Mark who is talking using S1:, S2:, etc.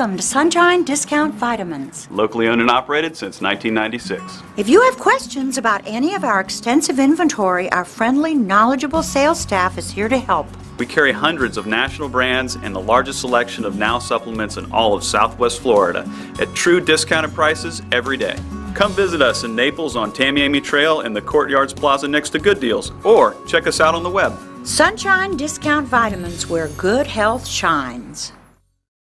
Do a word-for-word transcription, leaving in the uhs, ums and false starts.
S1: Welcome to Sunshine Discount Vitamins.
S2: Locally owned and operated since nineteen ninety-six.
S1: If you have questions about any of our extensive inventory, our friendly, knowledgeable sales staff is here to help.
S2: We carry hundreds of national brands and the largest selection of Now supplements in all of Southwest Florida at true discounted prices every day. Come visit us in Naples on Tamiami Trail in the Courtyards Plaza next to Good Deals, or check us out on the web.
S1: Sunshine Discount Vitamins, where good health shines.